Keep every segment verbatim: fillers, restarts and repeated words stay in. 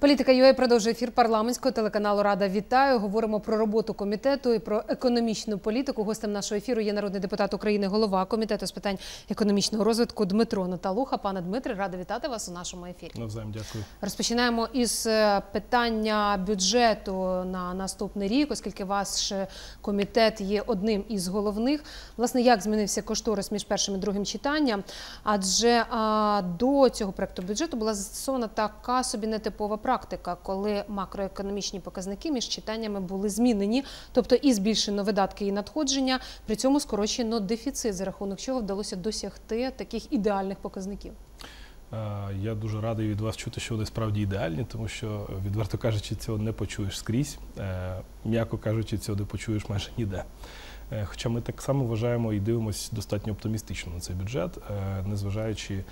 Політика.ua продовжує ефір парламентського телеканалу «Рада». Вітаю. Говоримо про роботу комітету і про економічну політику. Гостем нашого ефіру є народний депутат України, голова Комітету з питань економічного розвитку Дмитро Наталуха. Пане Дмитре, рада вітати вас у нашому ефірі. Навзаєм, дякую. Розпочинаємо із питання бюджету на наступний рік, оскільки ваш комітет є одним із головних. Власне, як змінився кошторис між першим і другим читанням? Адже а, до цього проекту бюджету була застосована така собі нетипова практика, коли макроекономічні показники між читаннями були змінені, тобто і збільшено видатки і надходження, при цьому скорочено дефіцит, за рахунок чого вдалося досягти таких ідеальних показників. Я дуже радий від вас чути, що вони справді ідеальні, тому що, відверто кажучи, цього не почуєш скрізь, м'яко кажучи, цього не почуєш майже ніде. Хоча ми так само вважаємо і дивимося достатньо оптимістично на цей бюджет, незважаючи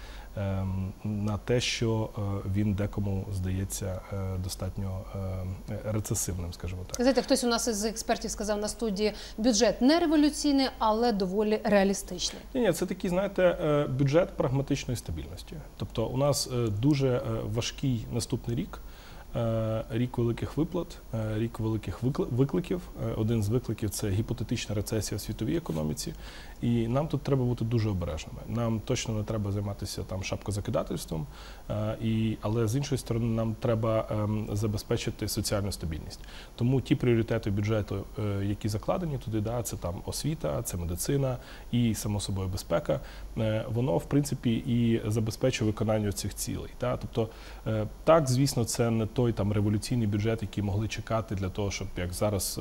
на те, що він декому здається достатньо рецесивним, скажімо так. Знаєте, хтось у нас із експертів сказав на студії, бюджет не революційний, але доволі реалістичний. Ні, ні, це такий, знаєте, бюджет прагматичної стабільності. Тобто у нас дуже важкий наступний рік. Рік великих виплат, рік великих викликів. Один з викликів – це гіпотетична рецесія в світовій економіці. І нам тут треба бути дуже обережними. Нам точно не треба займатися там шапкозакидательством, і, але з іншої сторони нам треба забезпечити соціальну стабільність. Тому ті пріоритети бюджету, які закладені туди, да, це там освіта, це медицина і, само собою, безпека, воно, в принципі, і забезпечує виконання цих цілей. Да? Тобто, так, звісно, це не той там революційний бюджет, який могли чекати для того, щоб, як зараз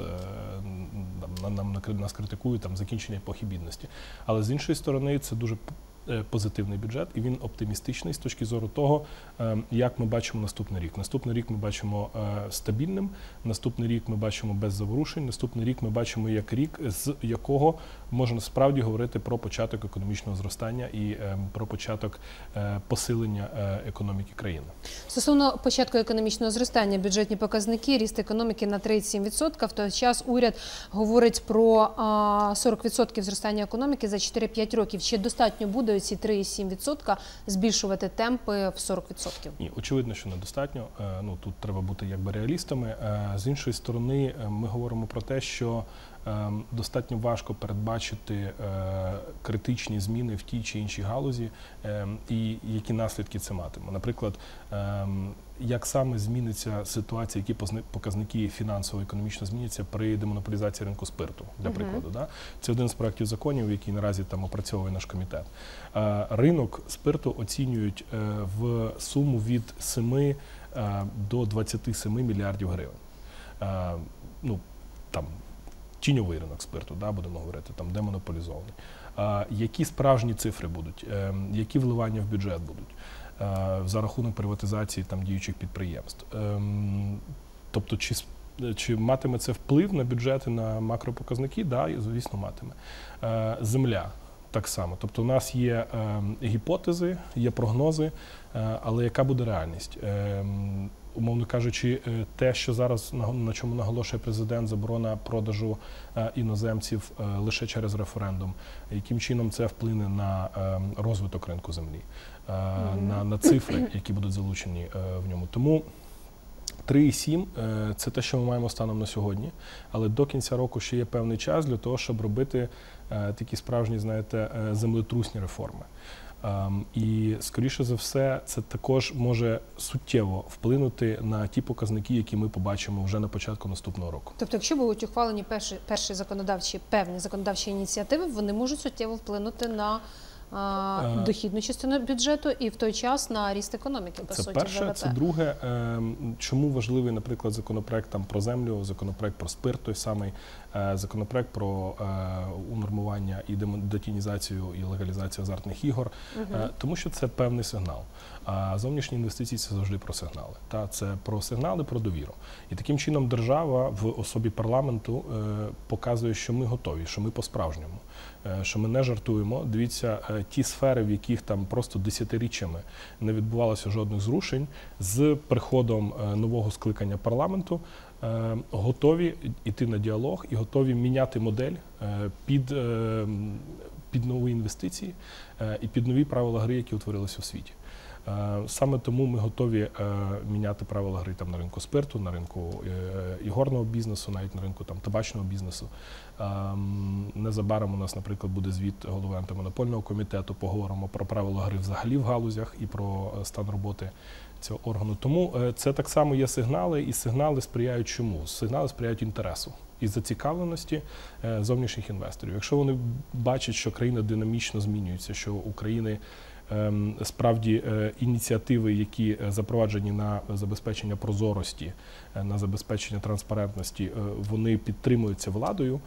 нам, нам, нас критикують, там, закінчення епохи бідності. Але з іншої сторони, це дуже позитивний бюджет, і він оптимістичний з точки зору того, як ми бачимо наступний рік. Наступний рік ми бачимо стабільним, наступний рік ми бачимо без заворушень, наступний рік ми бачимо як рік, з якого можна справді говорити про початок економічного зростання і про початок посилення економіки країни. Стосовно початку економічного зростання, бюджетні показники, ріст економіки на тридцять сім відсотків. В той час уряд говорить про сорок відсотків зростання економіки за чотири-п'ять років. Чи достатньо буде ці три цілих сім десятих відсотка збільшувати темпи в сорок відсотків? Ні, очевидно, що недостатньо. Ну, тут треба бути якби реалістами. З іншої сторони, ми говоримо про те, що достатньо важко передбачити критичні зміни в тій чи іншій галузі і які наслідки це матиме. Наприклад, як саме зміниться ситуація, які показники фінансово-економічно зміняться при демонополізації ринку спирту, для прикладу. Uh-huh. Да? Це один з проєктів законів, який наразі там опрацьовує наш комітет. Ринок спирту оцінюють в суму від семи до двадцяти семи мільярдів гривень. Ну, там, тіньовий ринок спирту, да, будемо говорити, там демонополізований. А, які справжні цифри будуть, е, які вливання в бюджет будуть е, за рахунок приватизації там діючих підприємств. Е, тобто, чи, чи матиме це вплив на бюджети, на макропоказники? Да, звісно, матиме. Е, земля. Так само. Тобто у нас є е, гіпотези, є прогнози, е, але яка буде реальність? Е, умовно кажучи, те, що зараз, на чому наголошує президент, заборона продажу е, іноземців е, лише через референдум, яким чином це вплине на е, розвиток ринку землі, е, mm-hmm. на, на цифри, які будуть залучені е, в ньому. Тому три цілих сім – це те, що ми маємо станом на сьогодні, але до кінця року ще є певний час для того, щоб робити е, такі справжні, знаєте, землетрусні реформи. Um, і, скоріше за все, це також може суттєво вплинути на ті показники, які ми побачимо вже на початку наступного року. Тобто, якщо будуть ухвалені перші, перші законодавчі, певні законодавчі ініціативи, вони можуть суттєво вплинути на а, uh, дохідну частину бюджету і в той час на ріст економіки, по це суті, перше. ВВП. Це друге. Чому важливий, наприклад, законопроект там, про землю, законопроект про спирт, той самий, законопроект про унормування і детінізацію і легалізацію азартних ігор, uh-huh. тому що це певний сигнал. А зовнішні інвестиції – це завжди про сигнали. Та, це про сигнали, про довіру. І таким чином держава в особі парламенту показує, що ми готові, що ми по-справжньому, що ми не жартуємо. Дивіться, ті сфери, в яких там просто десятиріччями не відбувалося жодних зрушень, з приходом нового скликання парламенту готові йти на діалог і готові міняти модель під, під нові інвестиції і під нові правила гри, які утворилися у світі. Саме тому ми готові міняти правила гри там на ринку спирту, на ринку ігорного бізнесу, навіть на ринку там табачного бізнесу. Незабаром у нас, наприклад, буде звіт голови антимонопольного комітету, поговоримо про правила гри взагалі в галузях і про стан роботи цього органу. Тому це так само є сигнали, і сигнали сприяють чому? Сигнали сприяють інтересу і зацікавленості зовнішніх інвесторів. Якщо вони бачать, що країна динамічно змінюється, що у країни справді ініціативи, які запроваджені на забезпечення прозорості, на забезпечення транспарентності, вони підтримуються владою,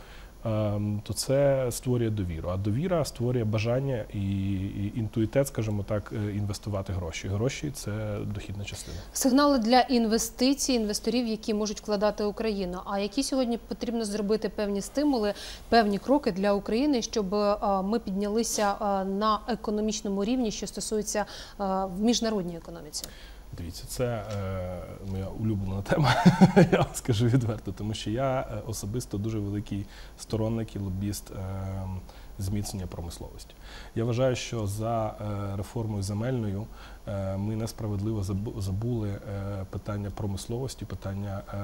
то це створює довіру. А довіра створює бажання і інтуїтет, скажімо так, інвестувати гроші. Гроші – це дохідна частина. Сигнали для інвестицій, інвесторів, які можуть вкладати Україну. А які сьогодні потрібно зробити певні стимули, певні кроки для України, щоб ми піднялися на економічному рівні, що стосується в міжнародній економіці? Дивіться, це е, моя улюблена тема, я вам скажу відверто, тому що я особисто дуже великий сторонник і лобіст е, зміцнення промисловості. Я вважаю, що за е, реформою земельною е, ми несправедливо забули е, питання промисловості, питання е,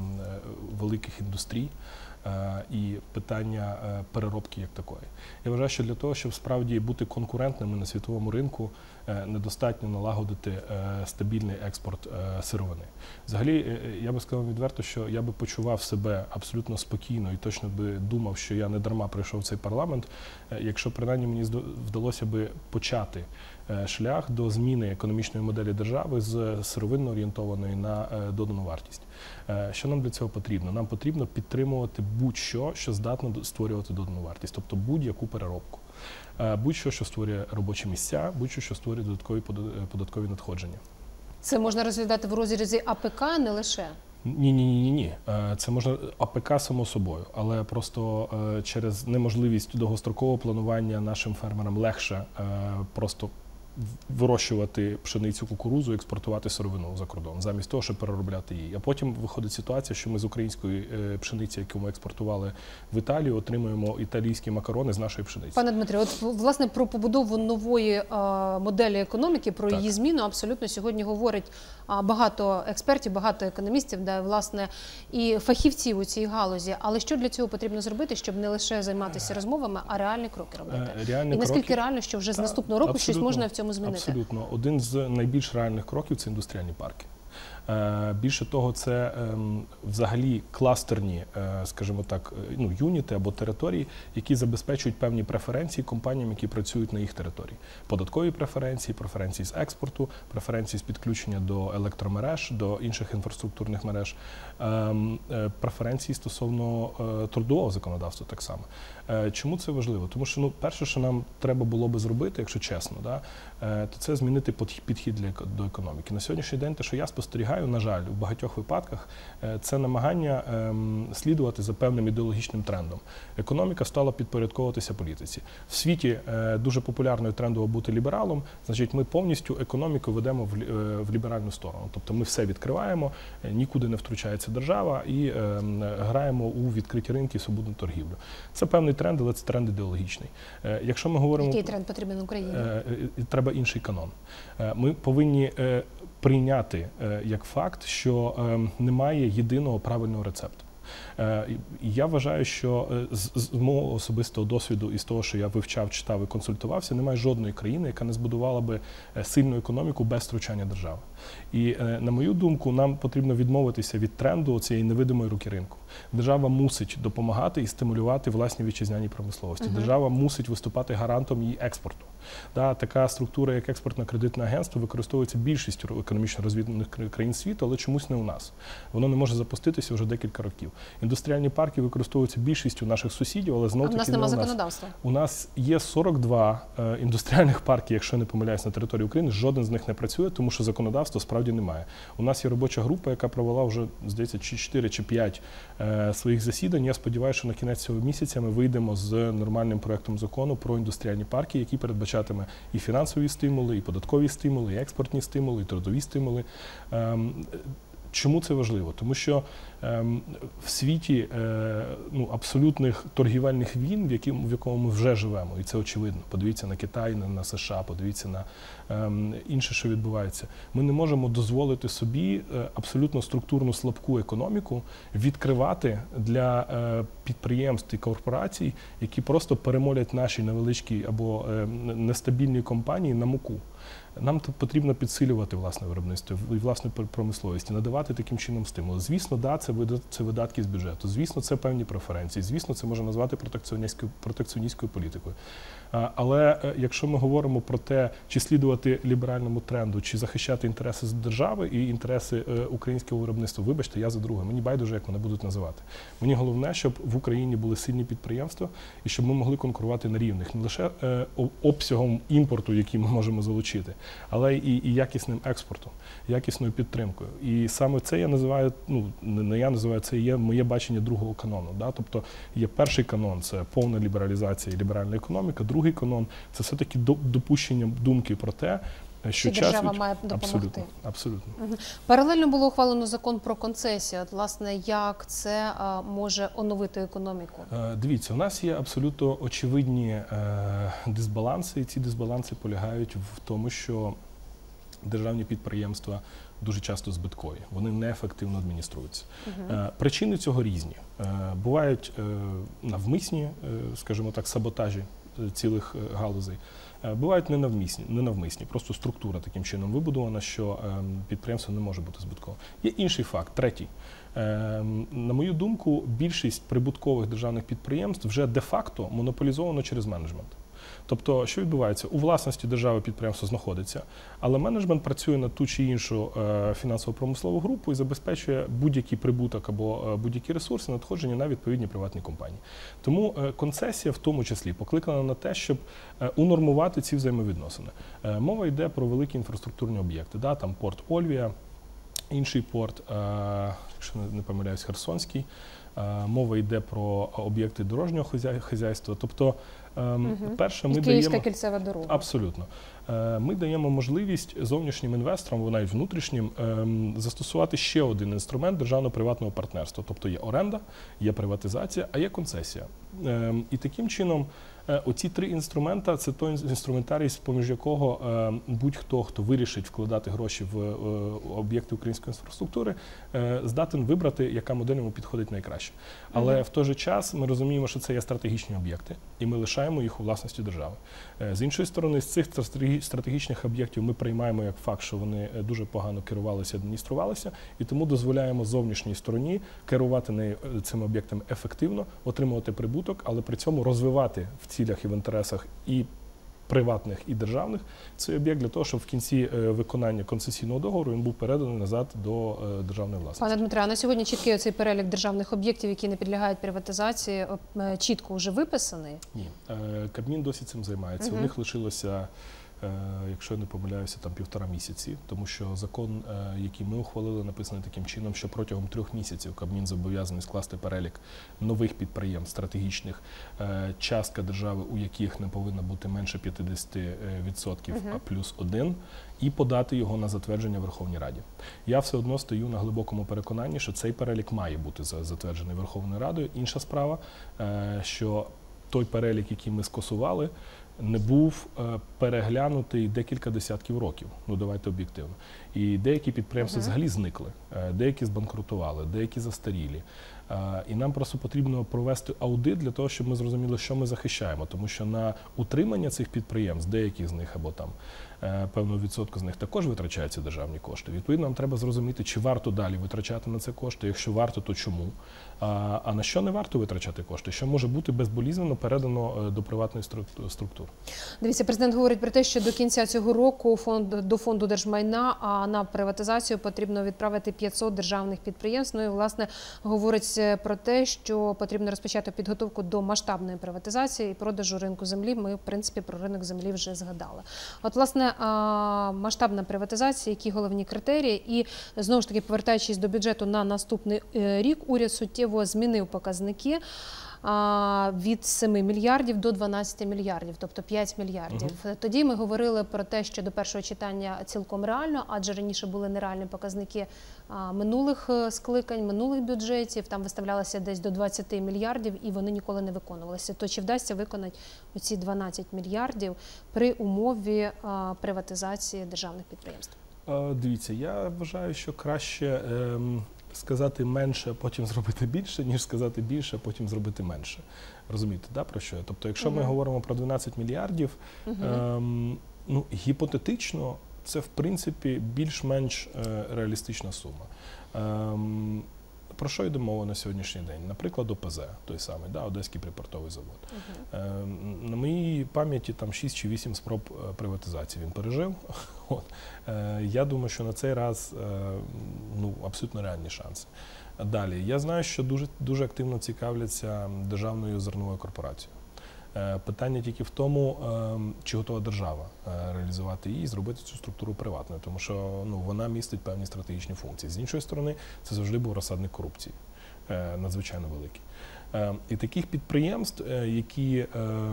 великих індустрій е, і питання е, переробки як такої. Я вважаю, що для того, щоб справді бути конкурентними на світовому ринку, недостатньо налагодити стабільний експорт сировини. Взагалі, я би сказав відверто, що я би почував себе абсолютно спокійно і точно би думав, що я не дарма прийшов в цей парламент, якщо принаймні мені вдалося би почати шлях до зміни економічної моделі держави з сировинно орієнтованої на додану вартість. Що нам для цього потрібно? Нам потрібно підтримувати будь-що, що здатно створювати додану вартість, тобто будь-яку переробку. Будь-що, що створює робочі місця, будь-що, що створює додаткові податкові надходження. Це можна розглядати в розрізі АПК, не лише? Ні, ні, ні, ні. Це можна АПК само собою, але просто через неможливість довгострокового планування нашим фермерам легше просто вирощувати пшеницю, кукурудзу, експортувати сировину за кордон, замість того, щоб переробляти її. А потім виходить ситуація, що ми з української пшениці, яку ми експортували в Італію, отримуємо італійські макарони з нашої пшениці. Пане Дмитре, от власне про побудову нової а, моделі економіки, про так. її зміну абсолютно сьогодні говорить а, багато експертів, багато економістів, да, власне, і фахівців у цій галузі. Але що для цього потрібно зробити, щоб не лише займатися розмовами, а реальні кроки робити? Реальні і наскільки кроки... реально, що вже з наступного року абсолютно. Щось можна в цьому змінити? Абсолютно. Один з найбільш реальних кроків – це індустріальні парки. Більше того, це взагалі кластерні, скажімо так, ну, юніти або території, які забезпечують певні преференції компаніям, які працюють на їх території. Податкові преференції, преференції з експорту, преференції з підключення до електромереж, до інших інфраструктурних мереж, преференції стосовно трудового законодавства так само. Чому це важливо? Тому що, ну, перше, що нам треба було би зробити, якщо чесно, да, то це змінити підхід до економіки. На сьогоднішній день те, що я спостерігаю, на жаль, у багатьох випадках, це намагання слідувати за певним ідеологічним трендом. Економіка стала підпорядковуватися політиці. В світі дуже популярно і трендово бути лібералом, значить ми повністю економіку ведемо в ліберальну сторону. Тобто ми все відкриваємо, нікуди не втручається держава і граємо у відкриті ринки і свободну торгівлю. Це певний тренд, але це тренд ідеологічний. Якщо ми говоримо... Який тренд потрібен Україні? Треба інший канон. Ми повинні прийняти як факт, що немає єдиного правильного рецепту. Я вважаю, що з мого особистого досвіду і з того, що я вивчав, читав і консультувався, немає жодної країни, яка не збудувала би сильну економіку без втручання держави. І, на мою думку, нам потрібно відмовитися від тренду цієї невидимої руки ринку. Держава мусить допомагати і стимулювати власні вітчизняні промисловості. Uh-huh. Держава мусить виступати гарантом її експорту. Да, така структура, як експортно-кредитне агентство, використовується більшістю економічно розвинених країн світу, але чомусь не у нас. Воно не може запуститися вже декілька років. Індустріальні парки використовуються більшістю наших сусідів, але знов-таки не у нас. А в нас немає законодавства? У нас є сорок два е, індустріальних парки, якщо не помиляюсь, на території України. Жоден з них не працює, тому що законодавства справді немає. У нас є робоча група, яка провела вже, здається, чи чотири чи п'ять е, своїх засідань. Я сподіваюся, що на кінець цього місяця ми вийдемо з нормальним проектом закону про індустріальні парки, який передбачатиме і фінансові стимули, і податкові стимули, і експортні стимули, і трудові стимули. Е, чому це важливо? Тому що ем, в світі е, ну, абсолютних торгівельних війн, в, яким, в якому ми вже живемо, і це очевидно. Подивіться на Китай, на, на США, подивіться на ем, інше, що відбувається. Ми не можемо дозволити собі е, абсолютно структурну слабку економіку відкривати для е, підприємств і корпорацій, які просто перемолять наші невеличкі або е, нестабільні компанії на муку. Нам тут потрібно підсилювати власне виробництво і власну промисловість, і надавати таким чином стимули. Звісно, да, це це видатки з бюджету. Звісно, це певні преференції. Звісно, це можна назвати протекціоністською, протекціоністською політикою. Але якщо ми говоримо про те, чи слідувати ліберальному тренду, чи захищати інтереси держави і інтереси українського виробництва, вибачте, я за друге. Мені байдуже, як вони будуть називати. Мені головне, щоб в Україні були сильні підприємства і щоб ми могли конкурувати на рівних. Не лише обсягом імпорту, який ми можемо залучити, але і, і якісним експортом, якісною підтримкою. І саме це я називаю, ну не я називаю, це є моє бачення другого канону. Да? Тобто є перший канон – це повна лібералізація і ліберальна економіка, другий канон – це все-таки допущення думки про те, що час держава від... має допомогти. Абсолютно, абсолютно. Угу. Паралельно було ухвалено закон про концесію. От, власне, як це а, може оновити економіку? Е, дивіться, у нас є абсолютно очевидні е, дисбаланси, і ці дисбаланси полягають в тому, що державні підприємства дуже часто збиткові, вони неефективно адмініструються. Угу. Е, причини цього різні. Е, бувають е, навмисні, е, скажімо так, саботажі цілих галузей. Бувають ненавмисні, ненавмисні, просто структура таким чином вибудована, що підприємство не може бути збитковим. Є інший факт, третій. На мою думку, більшість прибуткових державних підприємств вже де-факто монополізовано через менеджмент. Тобто, що відбувається? У власності держави підприємство знаходиться, але менеджмент працює на ту чи іншу фінансово-промислову групу і забезпечує будь-який прибуток або будь-які ресурси надходження на відповідні приватні компанії. Тому концесія в тому числі покликана на те, щоб унормувати ці взаємовідносини. Мова йде про великі інфраструктурні об'єкти, да? Там порт Ольвія, інший порт, якщо не помиляюсь, Херсонський. Мова йде про об'єкти дорожнього хазяйства. Тобто, угу. перше, ми Київська даємо... кільцева дорога. Абсолютно. Ми даємо можливість зовнішнім інвесторам, навіть внутрішнім, застосувати ще один інструмент державно-приватного партнерства. Тобто є оренда, є приватизація, а є концесія. І таким чином оці три інструмента – це той інструментарій, поміж якого будь-хто, хто вирішить вкладати гроші в об'єкти української інфраструктури, здатен вибрати, яка модель йому підходить найкраще. Але mm-hmm. в той же час ми розуміємо, що це є стратегічні об'єкти, і ми лишаємо їх у власності держави. З іншої сторони, з цих стратегічних об'єктів ми приймаємо як факт, що вони дуже погано керувалися, адмініструвалися, і тому дозволяємо зовнішній стороні керувати цими об'єктами ефективно, отримувати прибуток, але при цьому розвивати в цілях і в інтересах і приватних, і державних цей об'єкт для того, щоб в кінці виконання концесійного договору він був переданий назад до державної власності. Пане Дмитре, а на сьогодні чіткий оцей перелік державних об'єктів, які не підлягають приватизації, чітко вже виписаний? Ні. Кабмін досі цим займається. Угу. У них лишилося, якщо я не помиляюся, там півтора місяці, тому що закон, який ми ухвалили, написаний таким чином, що протягом трьох місяців Кабмін зобов'язаний скласти перелік нових підприємств стратегічних, частка держави, у яких не повинна бути менше п'ятдесят відсотків, uh-huh. а плюс один, і подати його на затвердження Верховній Раді. Я все одно стою на глибокому переконанні, що цей перелік має бути затверджений Верховною Радою. Інша справа, що той перелік, який ми скасували, не був переглянутий декілька десятків років, ну давайте об'єктивно. І деякі підприємства uh-huh. взагалі зникли, деякі збанкрутували, деякі застарілі. І нам просто потрібно провести аудит для того, щоб ми зрозуміли, що ми захищаємо. Тому що на утримання цих підприємств, деяких з них або там певного відсотку з них також витрачаються державні кошти. Відповідно, нам треба зрозуміти, чи варто далі витрачати на це кошти, якщо варто, то чому, а, а на що не варто витрачати кошти, що може бути безболізненно передано до приватної структури. Дивіться, президент говорить про те, що до кінця цього року фонд, до фонду держмайна, а на приватизацію потрібно відправити п'ятсот державних підприємств. Ну і, власне, говорить про те, що потрібно розпочати підготовку до масштабної приватизації і продажу ринку землі. Ми, в принципі, про ринок землі вже згадали. От, власне, масштабна приватизація, які головні критерії, і, знову ж таки, повертаючись до бюджету на наступний рік, уряд суттєво змінив показники. а, від семи мільярдів до дванадцяти мільярдів, тобто п'ять мільярдів. Угу. Тоді ми говорили про те, що до першого читання цілком реально, адже раніше були нереальні показники а, минулих скликань, минулих бюджетів, там виставлялося десь до двадцяти мільярдів, і вони ніколи не виконувалися. То чи вдасться виконати оці дванадцять мільярдів при умові а, приватизації державних підприємств? Дивіться, я вважаю, що краще ем, сказати менше, а потім зробити більше, ніж сказати більше, а потім зробити менше. Розумієте, да, про що я? Тобто, якщо uh-huh. ми говоримо про дванадцять мільярдів, uh-huh. ем, ну, гіпотетично, це, в принципі, більш-менш е, реалістична сума. Ем, Про що йде мова на сьогоднішній день? Наприклад, О Пе Зе, той самий, да, Одеський припортовий завод. Uh-huh. Е, на моїй пам'яті там шість чи вісім спроб приватизації він пережив. От. Е, я думаю, що на цей раз е, ну, абсолютно реальні шанси. Далі, я знаю, що дуже, дуже активно цікавляться державною зерновою корпорацією. Питання тільки в тому, чи готова держава реалізувати її і зробити цю структуру приватною, тому що ну, вона містить певні стратегічні функції. З іншої сторони, це завжди був розсадник корупції, надзвичайно великий. І таких підприємств, які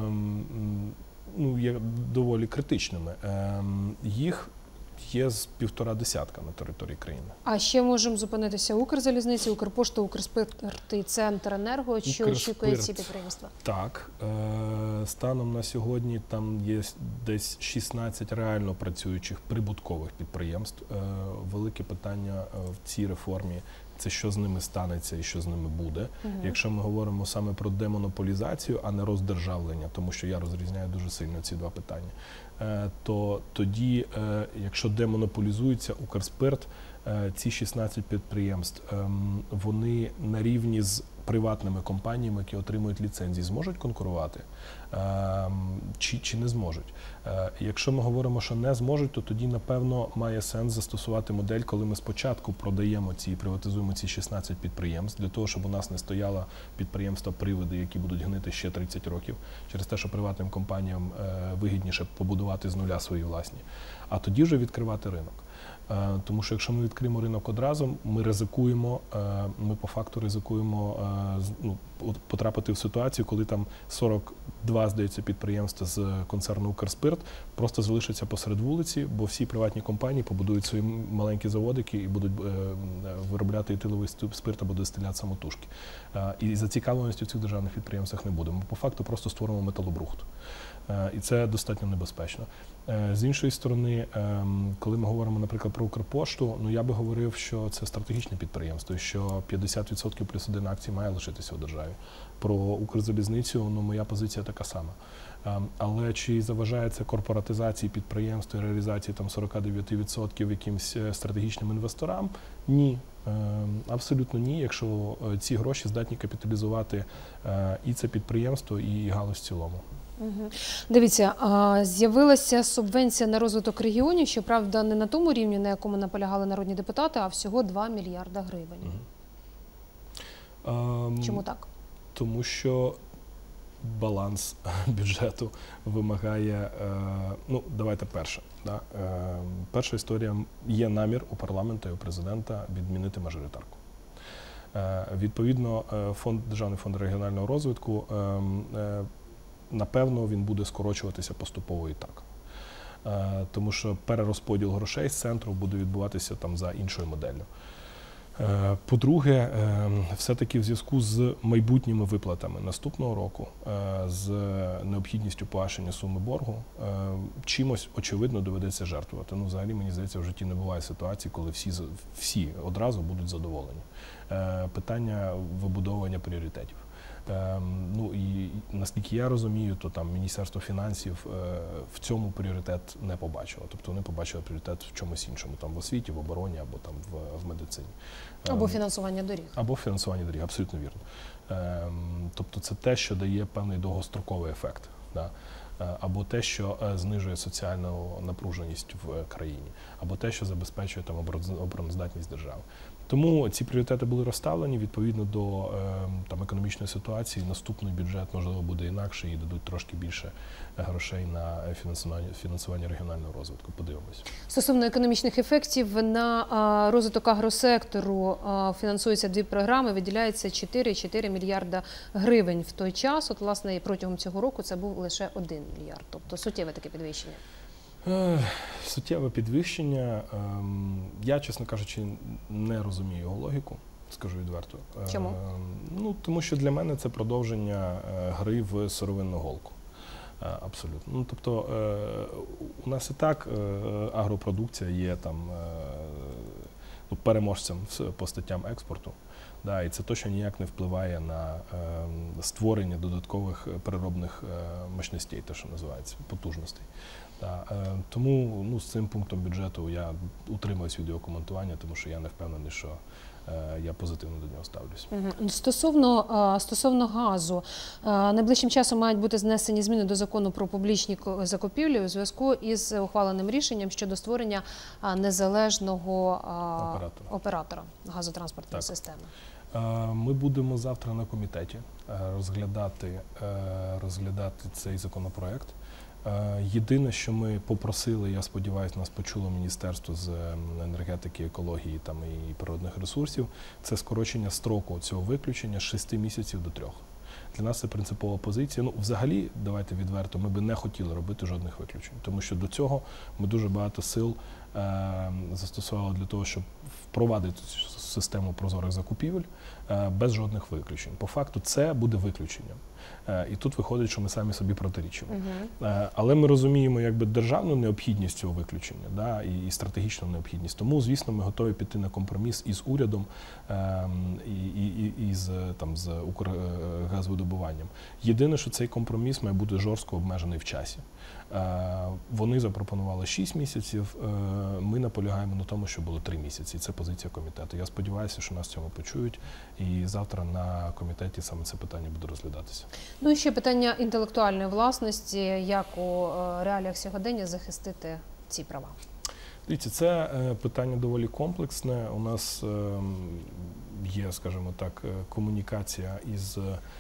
ну, є доволі критичними, їх є з півтора десятка на території країни. А ще можемо зупинитися Укрзалізниці, Укрпошта, Укрспирт і Центренерго. Що очікує ці підприємства? Так. Станом на сьогодні там є десь шістнадцять реально працюючих прибуткових підприємств. Велике питання в цій реформі – це що з ними станеться і що з ними буде. Угу. Якщо ми говоримо саме про демонополізацію, а не роздержавлення, тому що я розрізняю дуже сильно ці два питання, то тоді, якщо демонополізується Укрспирт, ці шістнадцять підприємств, вони на рівні з приватними компаніями, які отримують ліцензії, зможуть конкурувати чи, чи не зможуть. Якщо ми говоримо, що не зможуть, то тоді, напевно, має сенс застосувати модель, коли ми спочатку продаємо ці, приватизуємо ці шістнадцять підприємств, для того, щоб у нас не стояло підприємства-приводи, які будуть гнити ще тридцять років, через те, що приватним компаніям вигідніше побудувати з нуля свої власні, а тоді вже відкривати ринок. Тому що якщо ми відкриємо ринок одразу, ми ризикуємо, ми по факту ризикуємо ну, потрапити в ситуацію, коли там сорок два, здається, підприємства з концерну Укрспирт просто залишаться посеред вулиці, бо всі приватні компанії побудують свої маленькі заводики і будуть виробляти етиловий спирт або дистилят самотужки. І зацікавленості в цих державних підприємствах не буде. Ми по факту просто створимо металобрухт. І це достатньо небезпечно. З іншої сторони, коли ми говоримо, наприклад, про Укрпошту, ну я би говорив, що це стратегічне підприємство, що п'ятдесят відсотків плюс один акцій має лишитися у державі. Про Укрзалізницю, ну моя позиція така сама. Але чи заважає це корпоратизації підприємств і реалізації там сорок дев'ять відсотків якимсь стратегічним інвесторам? Ні. Абсолютно ні, якщо ці гроші здатні капіталізувати і це підприємство, і галузь в цілому. Угу. Дивіться, з'явилася субвенція на розвиток регіонів, щоправда, не на тому рівні, на якому наполягали народні депутати, а всього два мільярда гривень. Угу. Um, Чому так? Тому що баланс бюджету вимагає, ну, давайте перше. Да? Перша історія, є намір у парламенту і у президента відмінити мажоритарку. Відповідно, фонд, Державний фонд регіонального розвитку, напевно, він буде скорочуватися поступово і так. Тому що перерозподіл грошей з центру буде відбуватися там за іншою моделлю. По-друге, все-таки в зв'язку з майбутніми виплатами наступного року, з необхідністю погашення суми боргу, чимось, очевидно, доведеться жертвувати. Ну, взагалі, мені здається, в житті не буває ситуації, коли всі, всі одразу будуть задоволені. Питання вибудовування пріоритетів. Ну і наскільки я розумію, то там Міністерство фінансів в цьому пріоритет не побачило. Тобто вони побачили пріоритет в чомусь іншому, там в освіті, в обороні або там в, в медицині. Або фінансування доріг. Або фінансування доріг, абсолютно вірно. Тобто це те, що дає певний довгостроковий ефект. Да? Або те, що знижує соціальну напруженість в країні, або те, що забезпечує там обороноздатність держави. Тому ці пріоритети були розставлені відповідно до е, там, економічної ситуації. Наступний бюджет, можливо, буде інакший і дадуть трошки більше грошей на фінансування, фінансування регіонального розвитку. Подивимось. Стосовно економічних ефектів, на а, розвиток агросектору а, фінансуються дві програми, виділяється чотири цілих чотири мільярда гривень в той час. От, власне, і протягом цього року це був лише один мільярд. Тобто суттєве таке підвищення. Е, суттєве підвищення. Е, я, чесно кажучи, не розумію його логіку, скажу відверто. Чому? Е, ну, тому що для мене це продовження е, гри в сировинну голку. Е, абсолютно. Ну, тобто, е, у нас і так е, агропродукція є там е, ну, переможцем по статтям експорту. Да, і це точно ніяк не впливає на е, створення додаткових переробних е, мощностей, те, що називається, потужностей. Да, е, тому ну, з цим пунктом бюджету я утримуюсь від його коментування, тому що я не впевнений, що е, я позитивно до нього ставлюсь. Угу. Стосовно, стосовно газу, найближчим часом мають бути знесені зміни до закону про публічні закупівлі у зв'язку із ухваленим рішенням щодо створення незалежного оператора, оператора газотранспортної так. системи. Ми будемо завтра на комітеті розглядати, розглядати цей законопроект. Єдине, що ми попросили, я сподіваюся, нас почуло Міністерство з енергетики, екології там, і природних ресурсів, це скорочення строку цього виключення з шести місяців до трьох. Для нас це принципова позиція. Ну, взагалі, давайте відверто, ми би не хотіли робити жодних виключень, тому що до цього ми дуже багато сил е, застосували для того, щоб впровадити цю систему прозорих закупівель е, без жодних виключень. По факту це буде виключенням. Е, і тут виходить, що ми самі собі протирічимо. Uh-huh. е, але ми розуміємо якби державну необхідність цього виключення, да, і, і стратегічну необхідність. Тому, звісно, ми готові піти на компроміс із урядом е, і, і, і з, там, з Укргазвидобуванням. Єдине, що цей компроміс має бути жорстко обмежений в часі. Е, вони запропонували шість місяців, е, ми наполягаємо на тому, що було три місяці. Це позиція комітету. Я сподіваюся, що нас в цьому почують, і завтра на комітеті саме це питання буде розглядатися. Ну і ще питання інтелектуальної власності, як у реаліях сьогодення захистити ці права? Дивіться, це питання доволі комплексне. У нас є, скажімо так, комунікація із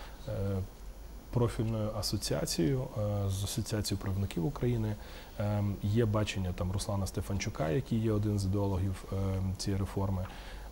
профільною асоціацією, з Асоціацією правників України. Є бачення там Руслана Стефанчука, який є один з ідеологів цієї реформи.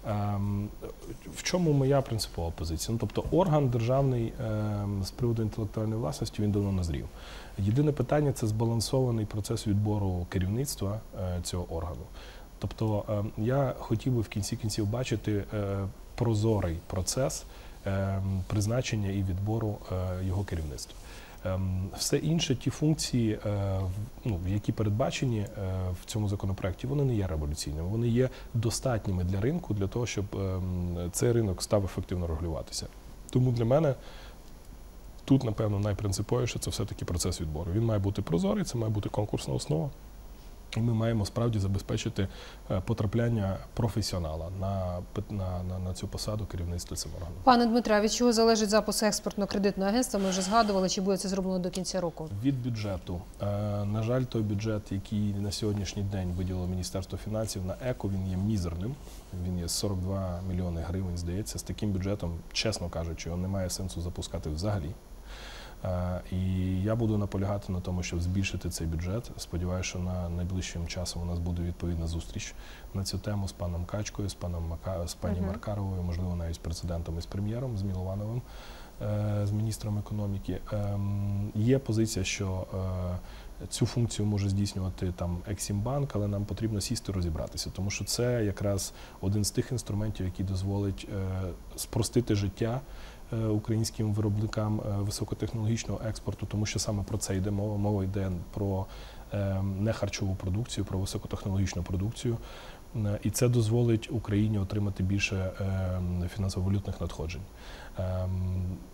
В чому моя принципова позиція? Ну, тобто орган державний з приводу інтелектуальної власності, він давно назрів. Єдине питання – це збалансований процес відбору керівництва цього органу. Тобто я хотів би в кінці кінців бачити прозорий процес призначення і відбору його керівництва. Все інше, ті функції, ну, які передбачені в цьому законопроекті, вони не є революційними, вони є достатніми для ринку, для того, щоб цей ринок став ефективно регулюватися. Тому для мене тут, напевно, найпринциповіше – це все-таки процес відбору. Він має бути прозорий, це має бути конкурсна основа. І ми маємо справді забезпечити потрапляння професіонала на, на, на, на цю посаду керівництва цим органом. Пане Дмитре, від чого залежить запуск експортно-кредитного агентства? Ми вже згадували, чи буде це зроблено до кінця року? Від бюджету. На жаль, той бюджет, який на сьогоднішній день виділило Міністерство фінансів на еко, він є мізерним. Він є сорок два мільйони гривень, здається. З таким бюджетом, чесно кажучи, його немає сенсу запускати взагалі. І я буду наполягати на тому, щоб збільшити цей бюджет. Сподіваюся, що на найближчим часом у нас буде відповідна зустріч на цю тему з паном Качкою, з паном Мака... з пані uh-huh. Маркаровою, можливо, навіть з президентом і з прем'єром, з Міловановим, з міністром економіки. Є позиція, що цю функцію може здійснювати там Ексімбанк, але нам потрібно сісти розібратися, тому що це якраз один з тих інструментів, який дозволить спростити життя українським виробникам високотехнологічного експорту, тому що саме про це йде мова. Мова йде про нехарчову продукцію, про високотехнологічну продукцію. І це дозволить Україні отримати більше фінансово-валютних надходжень.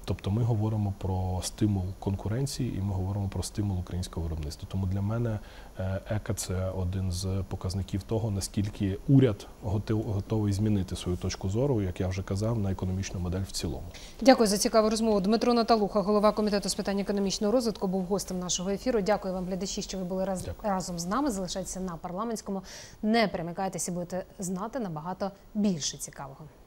Тобто ми говоримо про стимул конкуренції і ми говоримо про стимул українського виробництва. Тому для мене ЕКА – це один з показників того, наскільки уряд готовий змінити свою точку зору, як я вже казав, на економічну модель в цілому. Дякую за цікаву розмову. Дмитро Наталуха, голова Комітету з питань економічного розвитку, був гостем нашого ефіру. Дякую вам, глядачі, що ви були раз, разом з нами. Залишайтеся на Парламентському. Не перемикайтеся, будете знати набагато більше цікавого.